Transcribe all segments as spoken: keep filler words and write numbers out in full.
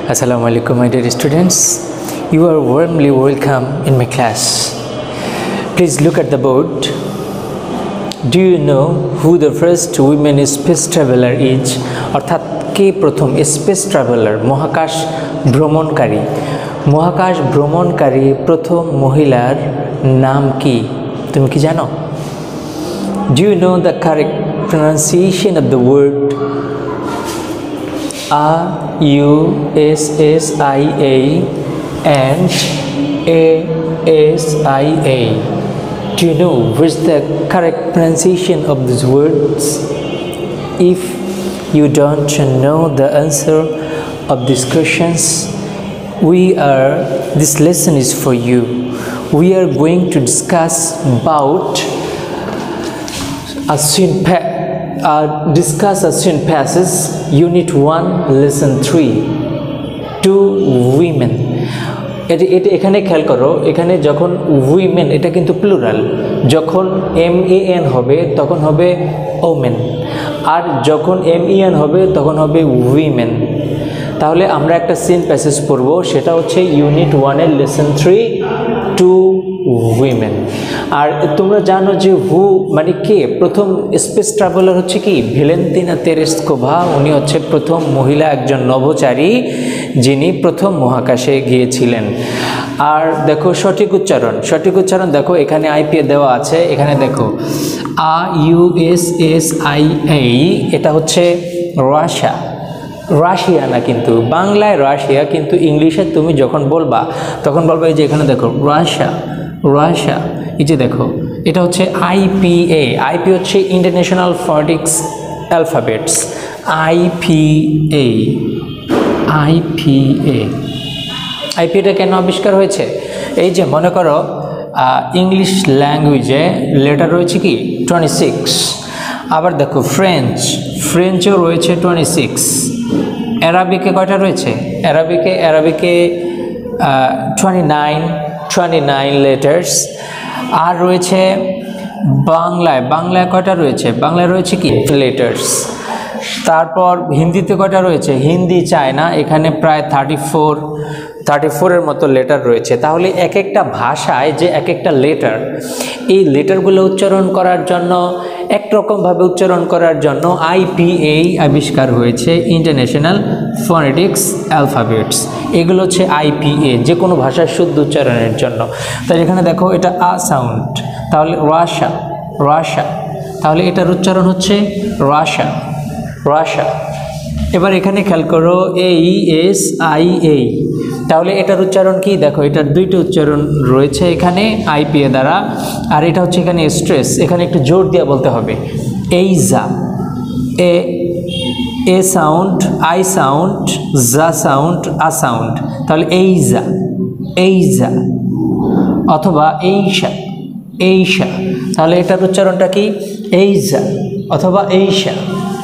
Assalamu alaikum, my dear students. You are warmly welcome in my class. Please look at the board. Do you know who the first women space traveler is? অর্থাৎ কে প্রথম space traveller, মহাকাশ ভ্রমণকারী মহাকাশ ভ্রমণকারী প্রথম মহিলার নাম কি? তুমি কি জানো? Do you know the correct pronunciation of the word A U S S I A and A S I A? Do you know what's the correct pronunciation of these words? If you don't know the answer of these questions, we are this lesson is for you. We are going to discuss about a scene uh, discuss a scene passes unit one lesson three two women. এটা এটা এখানে খেয়াল করো, এখানে যখন women এটা কিন্তু plural, যখন এম এ এন হবে তখন হবে ওমেন, আর যখন এম ই এন হবে তখন হবে উইমেন। তাহলে আমরা একটা সিন প্যাসেজ পড়ব, সেটা হচ্ছে ইউনিট ওয়ানের লেসন থ্রি টু উইমেন। আর তোমরা জানো যে হু মানে কে প্রথম স্পেস ট্রাভেলার হচ্ছে কি ভ্যালেন্তিনা তেরেস্কোভা। উনি হচ্ছে প্রথম মহিলা একজন নভোচারী যিনি প্রথম মহাকাশে গিয়েছিলেন। আর দেখো সঠিক উচ্চারণ, সঠিক উচ্চারণ দেখো এখানে আইপিএ দেওয়া আছে, এখানে দেখো R U S S I A, এটা হচ্ছে রাশিয়া, রাশিয়া না কিন্তু বাংলায় রাশিয়া, কিন্তু ইংলিশে তুমি যখন বলবা তখন বলবা এই যে এখানে দেখো রাশিয়া, রাশিয়া, এই যে দেখো এটা হচ্ছে আইপিএ। আইপি হচ্ছে international phonetics alphabets, IPA, IPA. আইপিএটা কেন আবিষ্কার হয়েছে? এই যে মনে করো ইংলিশ ল্যাঙ্গুয়েজে লেটার রয়েছে কি টোয়েন্টি সিক্স, আবার দেখো ফ্রেঞ্চ, ফ্রেঞ্চেও রয়েছে টোয়েন্টি সিক্স, অ্যারাবিকে কয়টা রয়েছে? অ্যারাবিকে অ্যারাবিকে twenty nine twenty nine letters. আর রয়েছে বাংলায়, বাংলায় কয়টা রয়েছে? বাংলায় রয়েছে কি লেটার্স। তারপর হিন্দিতে কয়টা রয়েছে? হিন্দি চায়না, এখানে প্রায় থার্টি ফোর থার্টি ফোরের মতো লেটার রয়েছে। তাহলে এক একটা ভাষায় যে এক একটা লেটার, এই লেটারগুলো উচ্চারণ করার জন্য একরকমভাবে উচ্চারণ করার জন্য আইপিএ আবিষ্কার হয়েছে, ইন্টারন্যাশনাল ফনেটিক্স অ্যালফাবেটস। এগুলো হচ্ছে আইপিএ, যে কোনো ভাষার শুদ্ধ উচ্চারণের জন্য। তাই এখানে দেখো এটা আ সাউন্ড, তাহলে রাশা, রাশা, তাহলে এটার উচ্চারণ হচ্ছে রাশা, রাশা। এবার এখানে খেয়াল করো এই এস আই এই, তাহলে এটার উচ্চারণ কি? দেখো এটার দুইটা উচ্চারণ রয়েছে এখানে আইপিএ দ্বারা, আর এটা হচ্ছে এখানে স্ট্রেস, এখানে একটু জোর দিয়ে বলতে হবে এইজা, এ এ সাউন্ড, আই সাউন্ড, জা সাউন্ড, আ সাউন্ড, তাহলে এইজা, এইজা, অথবা এইশা, এইশা, তাহলে এটার উচ্চারণটা কি? এইজা অথবা এইশা।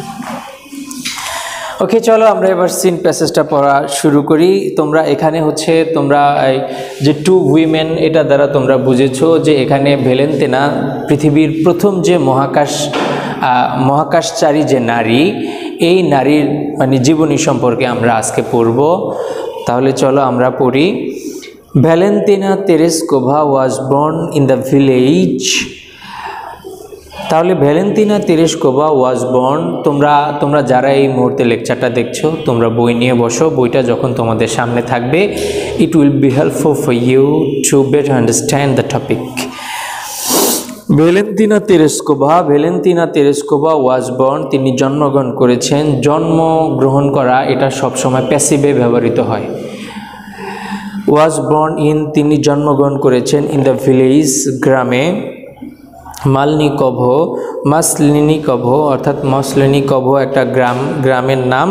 ওকে, চলো আমরা এবার সিন প্যাসেজটা পড়া শুরু করি। তোমরা এখানে হচ্ছে তোমরা যে টু উইমেন এটা দ্বারা তোমরা বুঝেছো যে এখানে ভ্যালেন্তিনা পৃথিবীর প্রথম যে মহাকাশ মহাকাশচারী যে নারী, এই নারীর মানে জীবনী সম্পর্কে আমরা আজকে পড়ব। তাহলে চলো আমরা পড়ি। Valentina Tereshkova was born in the village. তাহলে ভ্যালেন্তিনা তেরেস্কোভা ওয়াজ বর্ন, তোমরা তোমরা যারা এই মুহূর্তে লেকচারটা দেখছো তোমরা বই নিয়ে বসো, বইটা যখন তোমাদের সামনে থাকবে it will be helpful for you to better understand the topic. Valentina Tereshkova, Valentina Tereshkova was born, তিনি জন্মগ্রহণ করেছেন। জন্মগ্রহণ করা এটা সবসময় প্যাসিভে ব্যবহৃত হয়। ওয়াজ বর্ন ইন, তিনি জন্মগ্রহণ করেছেন ইন দ্য ভিলেজ, গ্রামে। মালনিকভ, মাসলিনিকভ অর্থাৎ মসলিনিকভ একটা গ্রাম, গ্রামের নাম।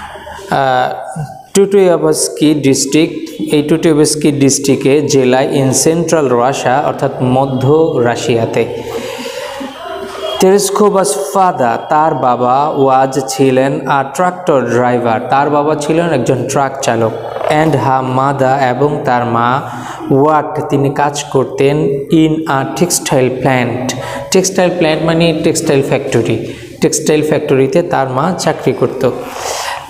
টুটুয়েভস্কি ডিস্ট্রিক্ট, এই টুটুয়েভস্কি ডিস্ট্রিক্টে জেলায় ইন সেন্ট্রাল রাশিয়া অর্থাৎ মধ্য রাশিয়াতে। তেরেস্কোভাস ফাদার, তার বাবা ওয়াজ ছিলেন আ ট্রাক্টর ড্রাইভার, তার বাবা ছিলেন একজন ট্রাক চালক। অ্যান্ড হা মাদা, এবং তার মা ওয়ার্ক, তিনি কাজ করতেন in a textile plant. Textile plant মানে টেক্সটাইল ফ্যাক্টরি, টেক্সটাইল ফ্যাক্টরিতে তার মা চাকরি করত।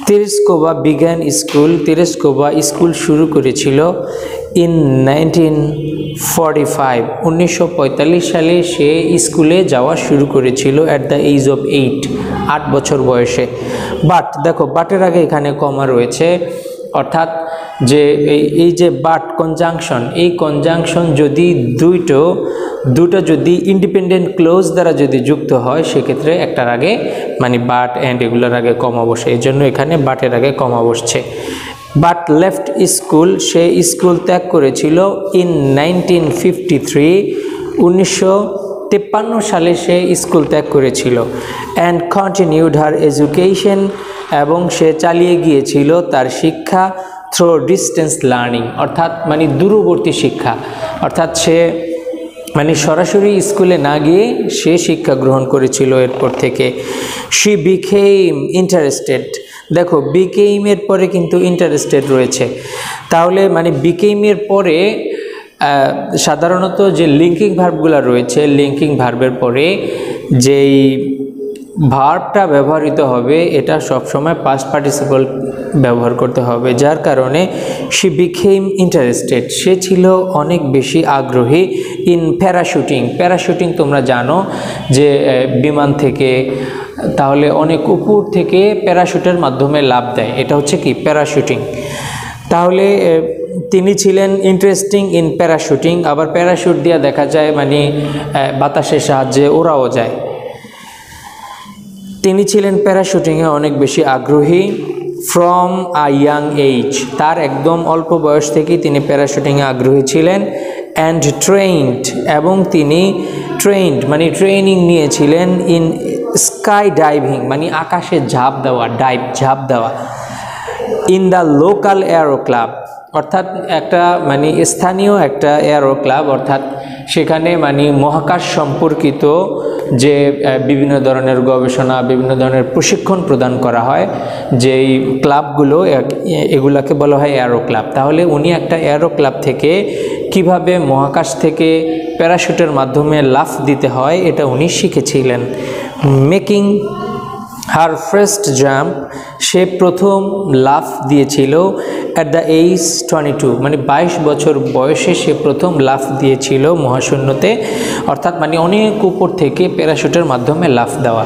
তেরেস্কোভা বিজ্ঞান স্কুল, তেরেস্কোভা স্কুল শুরু করেছিল ইন নাইনটিন ফর্টি ফাইভ, উনিশশো পঁয়তাল্লিশ সালে সে স্কুলে যাওয়া শুরু করেছিল at the age of eight, আট বছর বয়সে। বাট দেখো, বাটের আগে এখানে কমা রয়েছে, অর্থাৎ যে এই যে বাট কনজাংশন, এই কনজাংশন যদি দুইটো দুটো যদি ইন্ডিপেন্ডেন্ট ক্লোজ দ্বারা যদি যুক্ত হয়, সেক্ষেত্রে একটার আগে মানে বাট অ্যান্ড এগুলোর আগে কমা বসে, এই জন্য এখানে বাটের আগে কমা বসছে। বাট লেফট স্কুল, সে স্কুল ত্যাগ করেছিল ইন নাইনটিন ফিফটি থ্রি, উনিশশো তিপ্পান্ন সালে সে স্কুল ত্যাগ করেছিল। অ্যান্ড কন্টিনিউড হার এডুকেশন, এবং সে চালিয়ে গিয়েছিল তার শিক্ষা থ্রু ডিস্টেন্স লার্নিং, অর্থাৎ মানে দূরবর্তী শিক্ষা, অর্থাৎ সে মানে সরাসরি স্কুলে না গিয়ে সে শিক্ষা গ্রহণ করেছিল এরপর থেকে। শি বিকেম ইন্টারেস্টেড, দেখো বিকেইমের পরে কিন্তু ইন্টারেস্টেড রয়েছে, তাহলে মানে বিকেইমের পরে সাধারণত যে লিঙ্কিং ভার্বগুলো রয়েছে, লিঙ্কিং ভার্বের পরে যেই ভার্বটা ব্যবহৃত হবে এটা সবসময় পাস্ট পার্টিসিপল ব্যবহার করতে হবে, যার কারণে শি বিকেম ইন্টারেস্টেড, সে ছিল অনেক বেশি আগ্রহী ইন প্যারাশুটিং। প্যারাশুটিং তোমরা জানো যে বিমান থেকে, তাহলে অনেক উপর থেকে প্যারাশুটের মাধ্যমে লাফ দেয়, এটা হচ্ছে কি প্যারাশুটিং। তাহলে তিনি ছিলেন ইন্টারেস্টিং ইন প্যারাশুটিং, আবার প্যারাশুট দিয়ে দেখা যায় মানে বাতাসের সাহায্যে ওড়াও যায়। তিনি ছিলেন প্যারাশুটিংয়ে অনেক বেশি আগ্রহী ফ্রম আ ইয়াং এজ, তার একদম অল্প বয়স থেকেই তিনি প্যারাশুটিংয়ে আগ্রহী ছিলেন। অ্যান্ড ট্রেইনড, এবং তিনি ট্রেইনড মানে ট্রেনিং নিয়েছিলেন ইন স্কাই ডাইভিং, মানে আকাশে ঝাঁপ দেওয়া, ডাইভ ঝাঁপ দেওয়া। In the local aero club, অর্থাৎ একটা মানে স্থানীয় একটা এয়ারো ক্লাব, অর্থাৎ সেখানে মানে মহাকাশ সম্পর্কিত যে বিভিন্ন ধরনের গবেষণা, বিভিন্ন ধরনের প্রশিক্ষণ প্রদান করা হয়, যেই ক্লাবগুলো এগুলাকে বলা হয় এয়ারো ক্লাব। তাহলে উনি একটা এয়ারো ক্লাব থেকে কিভাবে মহাকাশ থেকে প্যারাশুটের মাধ্যমে লাফ দিতে হয় এটা উনি শিখেছিলেন। মেকিং হার ফার্স্ট জাম্প, সে প্রথম লাফ দিয়েছিল at the age twenty two, মানে বাইশ বছর বয়সে সে প্রথম লাফ দিয়েছিল মহাশূন্যতে, অর্থাৎ মানে অনেক উপর থেকে প্যারাশুটের মাধ্যমে লাফ দেওয়া।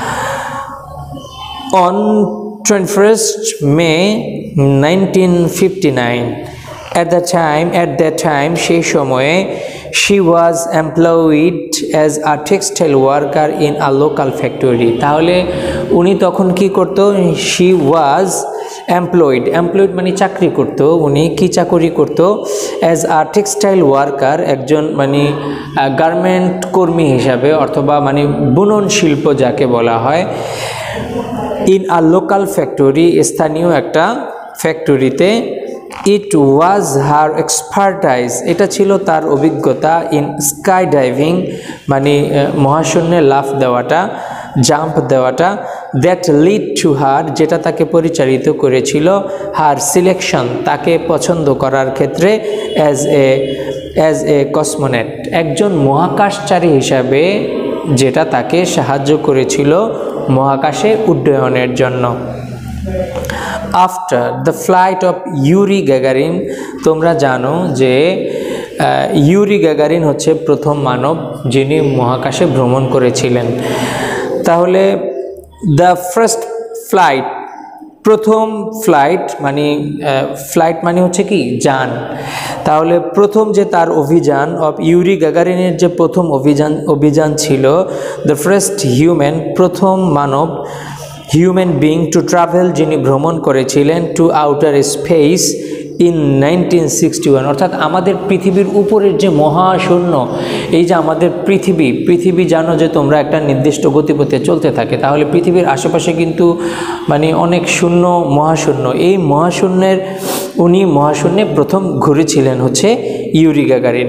On twenty first May nineteen fifty nine, at the time at that time সেই সময়ে she was employed as a textile worker in a local factory, তাহলে উনি তখন কি করত? she was employed, employed মানে চাকরি করত, উনি কি চাকরি করত? as a textile worker, একজন মানে গার্মেন্ট কর্মী হিসাবে, অথবা মানে বুনন শিল্প যাকে বলা হয়। in a local factory, স্থানীয় একটা ফ্যাক্টরিতে। ইট ওয়াজ হার এক্সপার্টাইজ, এটা ছিল তার অভিজ্ঞতা। ইন স্কাই ডাইভিং মানে মহাশূন্যে লাফ দেওয়াটা, জাম্প দেওয়াটা। দ্যাট লিড টু হার, যেটা তাকে পরিচালিত করেছিল হার সিলেকশন, তাকে পছন্দ করার ক্ষেত্রে অ্যাজ এ অ্যাজ এ কসমোনেট, একজন মহাকাশচারী হিসাবে, যেটা তাকে সাহায্য করেছিল মহাকাশে উড্ডয়নের জন্য। After the flight of Yuri Gagarin, তোমরা জানো যে ইউরি গ্যাগারিন হচ্ছে প্রথম মানব যিনি মহাকাশে ভ্রমণ করেছিলেন। তাহলে দ্য ফার্স্ট ফ্লাইট, প্রথম ফ্লাইট মানে ফ্লাইট মানে হচ্ছে কি যান, তাহলে প্রথম যে তার অভিযান অফ ইউরি গ্যাগারিনের যে প্রথম অভিযান অভিযান ছিল দ্য ফার্স্ট হিউম্যান, প্রথম মানব, হিউম্যান বিং টু ট্রাভেল, যিনি ভ্রমণ করেছিলেন to outer space in nineteen sixty one, অর্থাৎ আমাদের পৃথিবীর উপরের যে মহাশূন্য, এই যে আমাদের পৃথিবী পৃথিবী জানো যে তোমরা একটা নির্দিষ্ট গতিপথে চলতে থাকে, তাহলে পৃথিবীর আশেপাশে কিন্তু মানে অনেক শূন্য, মহাশূন্য, এই মহাশূন্যের উনি মহাশূন্যে প্রথম ঘুরেছিলেন হচ্ছে Yuri Gagarin.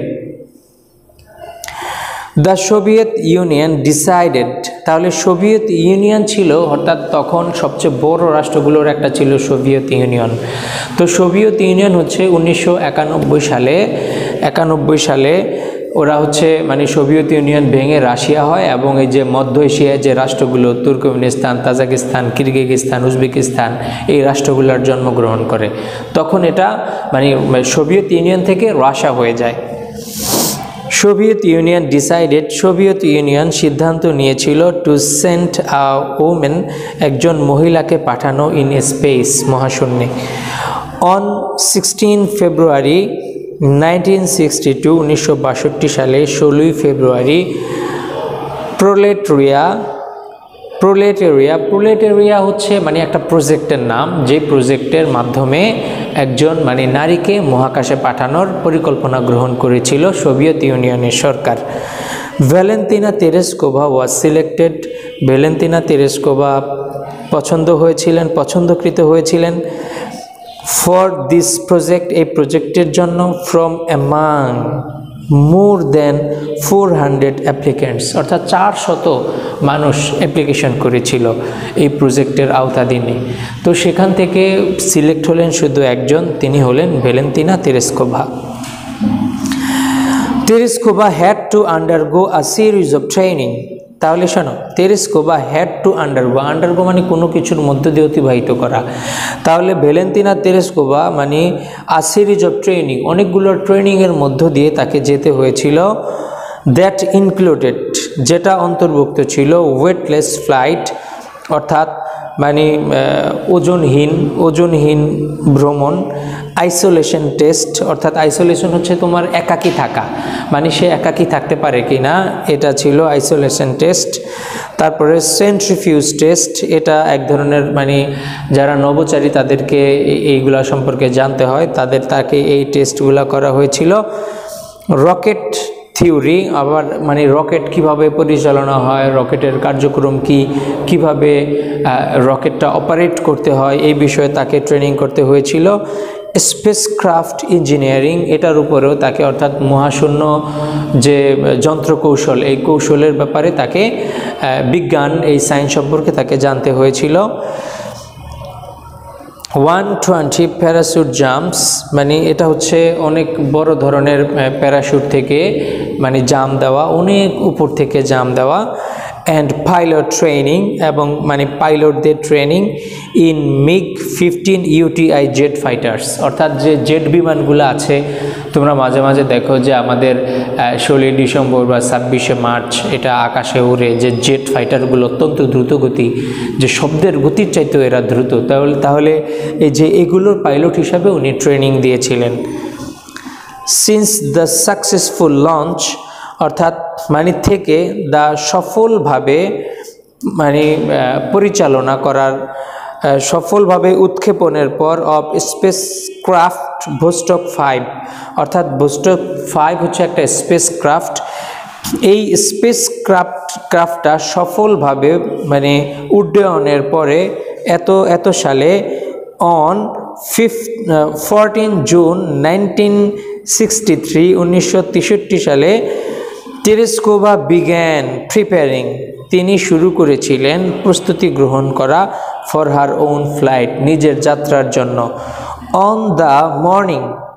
The Soviet Union decided, তাহলে সোভিয়েত ইউনিয়ন ছিল, অর্থাৎ তখন সবচেয়ে বড় রাষ্ট্রগুলোর একটা ছিল সোভিয়েত ইউনিয়ন। তো সোভিয়েত ইউনিয়ন হচ্ছে উনিশশো একানব্বই সালে একানব্বই সালে ওরা হচ্ছে মানে সোভিয়েত ইউনিয়ন ভেঙে রাশিয়া হয় এবং এই যে মধ্য এশিয়ার যে রাষ্ট্রগুলো তুর্কমেনিস্তান, তাজিকিস্তান, কিরগিজস্তান, উজবেকিস্তান এই রাষ্ট্রগুলোর জন্মগ্রহণ করে। তখন এটা মানে সোভিয়েত ইউনিয়ন থেকে রাশিয়া হয়ে যায়। Soviet Union decided Soviet Union সিদ্ধান্ত নিয়েছিল টু সেন্ড আ ওমেন একজন মহিলাকে পাঠানো ইন স্পেস মহাশূন্যে। On sixteen February nineteen sixty two উনিশশো বাষট্টি সালে ষোলোই ফেব্রুয়ারি প্রোলেটেরিয়া প্রোলেটেরিয়া প্রোলেটেরিয়া হচ্ছে মানে একটা প্রজেক্টের নাম, যে প্রজেক্টের মাধ্যমে একজন মানে নারীকে মহাকাশে পাঠানোর পরিকল্পনা গ্রহণ করেছিল সোভিয়েত ইউনিয়নের সরকার। Valentina Tereshkova was selected. Valentina Tereshkova পছন্দ হয়েছিলেন পছন্দকৃত হয়েছিলেন ফর দিস প্রজেক্ট এই প্রজেক্টের জন্য from among more than four hundred applicants, অর্থাৎ চারশত মানুষ অ্যাপ্লিকেশন করেছিল এই প্রজেক্টের আওতাধীনে। তো সেখান থেকে সিলেক্ট হলেন শুধু একজন, তিনি হলেন Valentina Tereshkova. Tereshkova had to undergo a series of training. তাহলে শোনো, Tereshkova had to undergo, undergo মানে কোনো কিছুর মধ্য দিয়ে অতিবাহিত করা। তাহলে ভ্যালেন্তিনা তেরেস্কোভা মানে আ সিরিজ অফ ট্রেনিং, অনেকগুলো ট্রেনিংয়ের মধ্য দিয়ে তাকে যেতে হয়েছিল। দ্যাট ইনক্লুডেড, যেটা অন্তর্ভুক্ত ছিল ওয়েটলেস ফ্লাইট, অর্থাৎ মানে ওজনহীন ওজনহীন ভ্রমণ, আইসোলেশন টেস্ট, অর্থাৎ আইসোলেশন হচ্ছে তোমার একাকী থাকা, মানে সে একাকী থাকতে পারে কি না, এটা ছিল আইসোলেশন টেস্ট। তারপরে সেন্ট্রিফিউজ টেস্ট, এটা এক ধরনের মানে যারা নভোচারী তাদেরকে এইগুলা সম্পর্কে জানতে হয়, তাদের তাকে এই টেস্টগুলো করা হয়েছিল। রকেট থিওরি, আবার মানে রকেট কিভাবে পরিচালনা হয়, রকেটের কার্যক্রম কি, কিভাবে রকেটটা অপারেট করতে হয়, এই বিষয়ে তাকে ট্রেনিং করতে হয়েছিল। স্পেসক্রাফট ইঞ্জিনিয়ারিং, এটার উপরেও তাকে অর্থাৎ মহাশূন্য যে যন্ত্রকৌশল, এই কৌশলের ব্যাপারে তাকে বিজ্ঞান এই সায়েন্স সম্পর্কে তাকে জানতে হয়েছিল। ওয়ান টোয়েন্টি প্যারাশুট জাম্পস, মানে এটা হচ্ছে অনেক বড় ধরনের প্যারাশুট থেকে মানে জাম দেওয়া, অনেক উপর থেকে জাম দেওয়া। অ্যান্ড পাইলট ট্রেনিং, এবং মানে পাইলটদের training in MiG fifteen UTI jet fighters, অর্থাৎ যে জেট বিমানগুলো আছে তোমরা মাঝে মাঝে দেখো যে আমাদের ষোলোই ডিসেম্বর বা ছাব্বিশে মার্চ এটা আকাশে উড়ে, যে জেট ফাইটারগুলো অত্যন্ত দ্রুত গতি, যে শব্দের গতির চাইতেও এরা দ্রুত, তাহলে তাহলে এই যে এগুলোর পাইলট হিসাবে উনি ট্রেনিং দিয়েছিলেন। সিন্স দ্য সাকসেসফুল লঞ্চ, অর্থাৎ মানে থেকে দা সফলভাবে মানে পরিচালনা করার, সফলভাবে উৎক্ষেপণের পর of spacecraft Vostok five, অর্থাৎ ভোস্টক ফাইভ হচ্ছে একটা স্পেস ক্রাফট। এই স্পেস ক্রাফট ক্রাফটটা সফলভাবে মানে উড্ডয়নের পরে এত এত সালে on fif fourteen June nineteen sixty three উনিশশো তেষট্টি সালে তেরেস্কোভা বিগ্যান প্রিপেয়ারিং, তিনি শুরু করেছিলেন প্রস্তুতি গ্রহণ করা ফর হার ওন ফ্লাইট, নিজের যাত্রার জন্য। অন দ্য মর্নিং,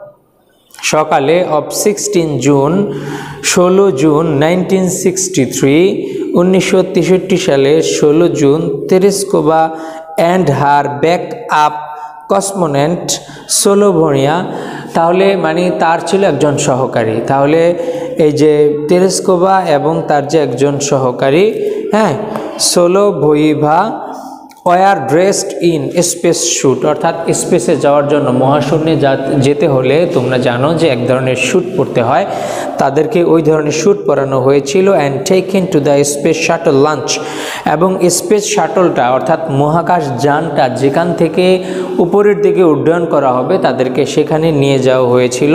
সকালে অফ সিক্সটিন জুন ষোলো জুন নাইনটিন সিক্সটি থ্রি উনিশশো তেষট্টি সালের ষোলো জুন Tereshkova and her backup cosmonaut Solovyova, তাহলে মানে তার ছিল একজন সহকারী, তাহলে এই যে তেরেস্কোভা এবং তার যে একজন সহকারী, হ্যাঁ, Solovyova were dressed in space suit, অর্থাৎ স্পেসে যাওয়ার জন্য মহাশূন্যে যেতে হলে তোমরা জানো যে এক ধরনের শ্যুট পরতে হয়, তাদেরকে ওই ধরনের শ্যুট পরানো হয়েছিল। And taken to the space shuttle launch, এবং স্পেস শাটলটা অর্থাৎ মহাকাশ যানটা যেখান থেকে উপরের দিকে উড্ডয়ন করা হবে তাদেরকে সেখানে নিয়ে যাওয়া হয়েছিল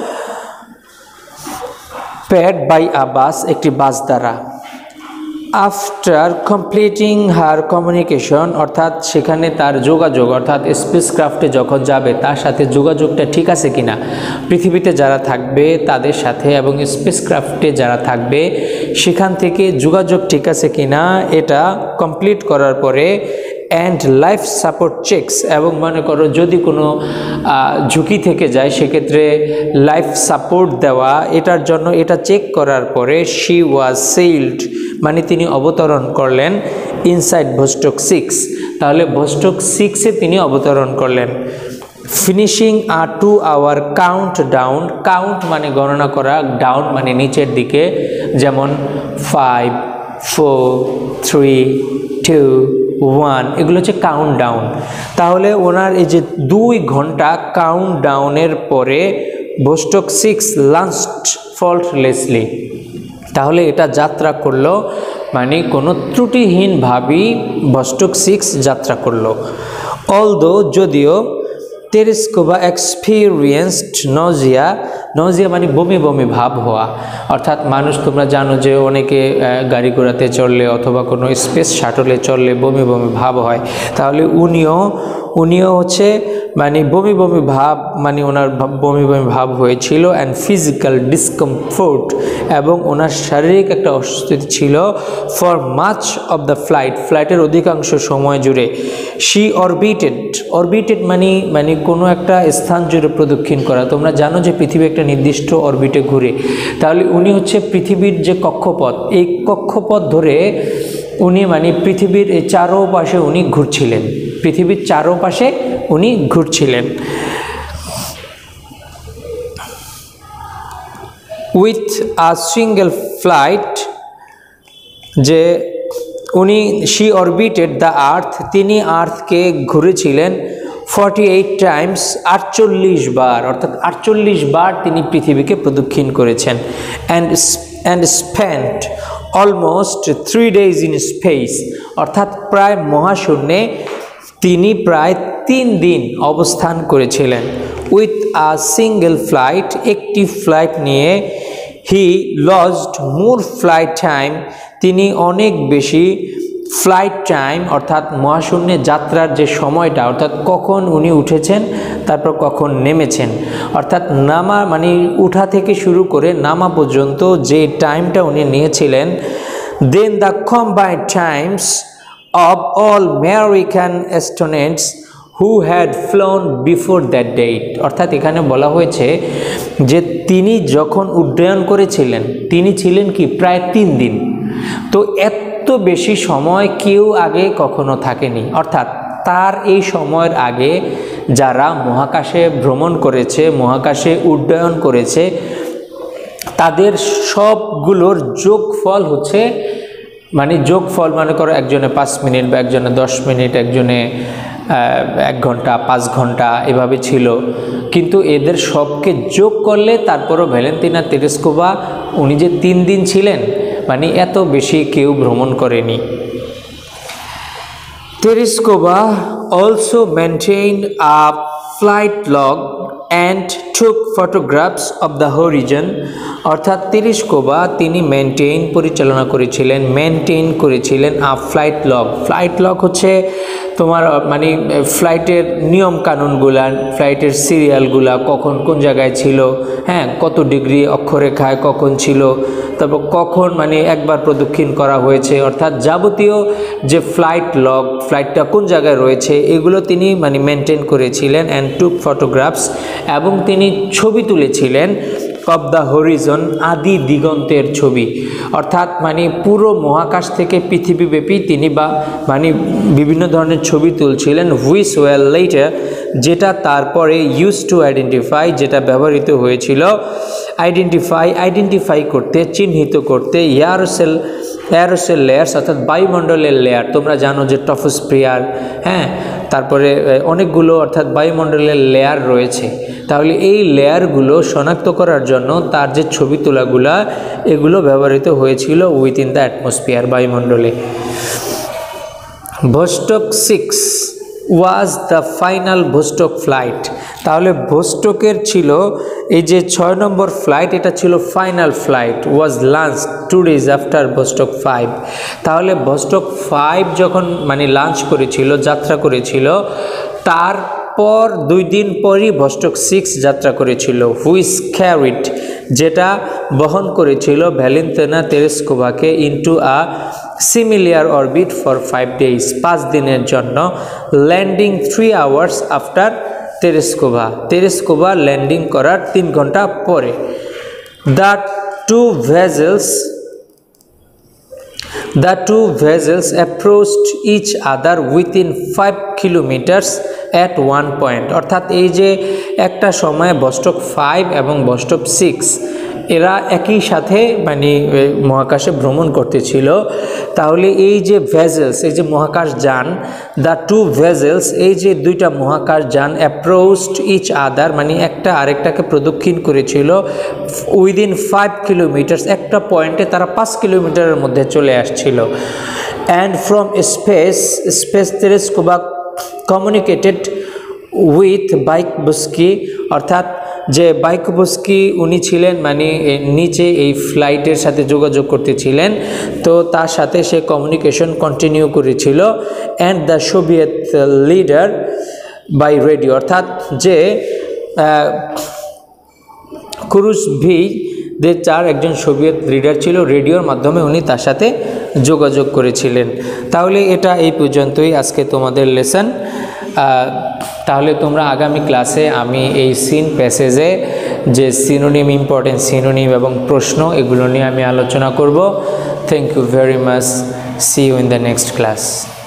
পেড বাই আ বাস, একটি বাস দ্বারা। আফটার কমপ্লিটিং হার কমিউনিকেশন, অর্থাৎ সেখানে তার যোগাযোগ, অর্থাৎ স্পেস ক্রাফটে যখন যাবে তার সাথে যোগাযোগটা ঠিক আছে কিনা, পৃথিবীতে যারা থাকবে তাদের সাথে এবং স্পেস ক্রাফটে যারা থাকবে সেখান থেকে যোগাযোগ ঠিক আছে কিনা, এটা কমপ্লিট করার পরে অ্যান্ড লাইফ সাপোর্ট চেকস, এবং মনে করো যদি কোনো ঝুঁকি থেকে যায় সেক্ষেত্রে লাইফ সাপোর্ট দেওয়া, এটার জন্য এটা চেক করার পরে শি ওয়াজ সেইলড মানে তিনি অবতরণ করলেন ইনসাইড ভোস্টক সিক্স, তাহলে ভোস্টক সিক্সে তিনি অবতরণ করলেন। Finishing a two hour countdown, count মানে গণনা করা, ডাউন মানে নিচের দিকে, যেমন five four three two one, এগুলো হচ্ছে কাউন্ট ডাউন। তাহলে ওনার এই যে দুই ঘন্টা কাউন্ট ডাউনের পরে ভোস্টক সিক্স লাঞ্চড ফল্টলেসলি, তাহলে এটা যাত্রা করলো মানে কোনো ত্রুটিহীনভাবেই ভোস্টক সিক্স যাত্রা করলো। অলদো যদিও তেরেস্কোভা এক্সপিরিয়েন্সড নজিয়া, নজিয়া মানে বমি বমি ভাব হওয়া, অর্থাৎ মানুষ তোমরা জানো যে অনেকে গাড়ি ঘোড়াতে চললে অথবা কোনো স্পেস শাটলে চললে বমি বমি ভাব হয়, তাহলে উনিও উনিও হচ্ছে মানে বমি বমি ভাব মানে ওনার বমি বমি ভাব হয়েছিল, অ্যান্ড ফিজিক্যাল ডিসকমফোর্ট, এবং ওনার শারীরিক একটা অস্বস্তি ছিল for much of the flight, ফ্লাইটের অধিকাংশ সময় জুড়ে। শি অরবিটেড, অরবিটেড মানে মানে কোনো একটা স্থান জুড়ে প্রদক্ষিণ করা, তোমরা জানো যে পৃথিবী একটা নির্দিষ্ট অরবিটে ঘুরে, তাহলে উনি হচ্ছে পৃথিবীর যে কক্ষপথ, এই কক্ষপথ ধরে উনি মানে পৃথিবীর এই চারোপাশে উনি ঘুরছিলেন, পৃথিবীর চারোপাশে উনি ঘুরছিলেন। উইথ আ সিঙ্গেল ফ্লাইট, যে উনি শি অরবিটেড দ্য আর্থ, তিনি আর্থকে ঘুরেছিলেন ফর্টি এইট টাইমস, আটচল্লিশ বার, অর্থাৎ আটচল্লিশ বার তিনি পৃথিবীকে প্রদক্ষিণ করেছেন। And and spent almost three days in space, অর্থাৎ প্রায় মহাশূন্যে তিনি প্রায় তিন দিন অবস্থান করেছিলেন। উইথ আ সিঙ্গেল ফ্লাইট, একটি ফ্লাইট নিয়ে, he lost more flight time, তিনি অনেক বেশি ফ্লাইট টাইম অর্থাৎ মহাশূন্যে যাত্রার যে সময়টা, অর্থাৎ কখন উনি উঠেছেন তারপর কখন নেমেছেন, অর্থাৎ নামা মানে উঠা থেকে শুরু করে নামা পর্যন্ত যে টাইমটা উনি নিয়েছিলেন। Then the combined times of all American astronauts who had flown before that date, অর্থাৎ এখানে বলা হয়েছে যে তিনি যখন উড্ডয়ন করেছিলেন তিনি ছিলেন কি প্রায় তিন দিন, তো এত বেশি সময় কেউ আগে কখনো থাকেনি, অর্থাৎ তার এই সময়ের আগে যারা মহাকাশে ভ্রমণ করেছে, মহাকাশে উড্ডয়ন করেছে, তাদের সবগুলোর যোগফল হচ্ছে মানে যোগফল মনে করো একজনে পাঁচ মিনিট বা একজনে দশ মিনিট, একজনে এক ঘন্টা, পাঁচ ঘন্টা এভাবে ছিল, কিন্তু এদের সবকে যোগ করলে তারপরও ভ্যালেন্তিনা তেরেস্কোভা উনি যে তিন দিন ছিলেন মানে এত বেশি কেউ ভ্রমণ করেনি। Tereshkova also maintain a flight log and took photographs of the horizon, অর্থাৎ তেরেস্কোভা তিনি মেনটেইন পরিচালনা করেছিলেন, মেনটেইন করেছিলেন a flight log. Flight log হচ্ছে তোমার মানে ফ্লাইটের নিয়ম কানুনগুলা, ফ্লাইটের সিরিয়ালগুলা, কখন কোন জায়গায় ছিল, হ্যাঁ কত ডিগ্রি অক্ষরেখায় কখন ছিল, তারপর কখন মানে একবার প্রদক্ষিণ করা হয়েছে, অর্থাৎ যাবতীয় যে ফ্লাইট লগ, ফ্লাইটটা কোন জায়গায় রয়েছে এগুলো তিনি মানে মেনটেন করেছিলেন। অ্যান্ড টুক ফটোগ্রাফস, এবং তিনি ছবি তুলেছিলেন অব দ্য হরিজন, আদি দিগন্তের ছবি, অর্থাৎ মানে পুরো মহাকাশ থেকে পৃথিবীব্যাপী তিনি বা মানে বিভিন্ন ধরনের ছবি তুলছিলেন। হুইচ ওয়ার লেটার, যেটা তারপরে ইউজ টু আইডেন্টিফাই, যেটা ব্যবহৃত হয়েছিল আইডেন্টিফাই আইডেন্টিফাই করতে, চিহ্নিত করতে এয়ারোসেল এয়ারোসেল লেয়ার্স, অর্থাৎ বায়ুমণ্ডলের লেয়ার, তোমরা জানো যে ট্রপোস্ফিয়ার, হ্যাঁ তারপরে অনেকগুলো অর্থাৎ বায়ুমণ্ডলের লেয়ার রয়েছে, তাহলে এই লেয়ারগুলো শনাক্ত করার জন্য তার যে ছবি তোলাগুলা এগুলো ব্যবহৃত হয়েছিল উইথিন দ্য অ্যাটমসফিয়ার, বায়ুমণ্ডলে। Vostok six was the final Vostok flight, তাহলে ভোস্টকের ছিল এই যে ছয় নম্বর ফ্লাইট, এটা ছিল final flight. Was launch two days after Vostok five, তাহলে ভোস্টক ফাইভ যখন মানে লাঞ্চ করেছিল, যাত্রা করেছিল, তার তারপর দুই দিন পরই ভস্টক সিক্স যাত্রা করেছিল, হুইচ ক্যারিড যেটা বহন করেছিল ভ্যালেন্তিনা তেরেস্কোভাকে into a similar orbit for five days, পাঁচ দিনের জন্য, landing three hours after Tereshkova, Tereshkova landing করার তিন ঘন্টা পরে। The two vessels The two vessels approached each other within five kilometers at one point, অর্থাৎ এই যে একটা সময় ভস্টক ফাইভ এবং ভস্টক সিক্স এরা একই সাথে মানে মহাকাশে ভ্রমণ করতেছিল। তাহলে এই যে ভেসেলস, এই যে মহাকাশ যান, দ্য টু ভেসেলস, এই যে দুইটা মহাকাশ যান অ্যাপ্রোচড ইচ আদার মানে একটা আরেকটাকে প্রদক্ষিণ করেছিল উইদিন ফাইভ কিলোমিটার্স, একটা পয়েন্টে তারা পাঁচ কিলোমিটারের মধ্যে চলে আসছিল। And from space space Tereshkova communicated with Bykovsky, অর্থাৎ যে বাইকবস্কি উনি ছিলেন মানে নিচে এই ফ্লাইটের সাথে যোগাযোগ করতেছিলেন, তো তার সাথে সে কমিউনিকেশন কন্টিনিউ করেছিল। And the Soviet leader by radio, অর্থাৎ যে কুরুশভি যে চার একজন সোভিয়েত লিডার ছিল, রেডিওর মাধ্যমে উনি তার সাথে যোগাযোগ করেছিলেন। তাহলে এটা এই পর্যন্তই আজকে তোমাদের লেসন। তাহলে তোমরা আগামী ক্লাসে আমি এই সিন প্যাসেজে যে সিনোনিম, ইম্পর্টেন্ট সিনোনিম এবং প্রশ্ন এগুলো নিয়ে আমি আলোচনা করব। Thank you very much, see you in the next class.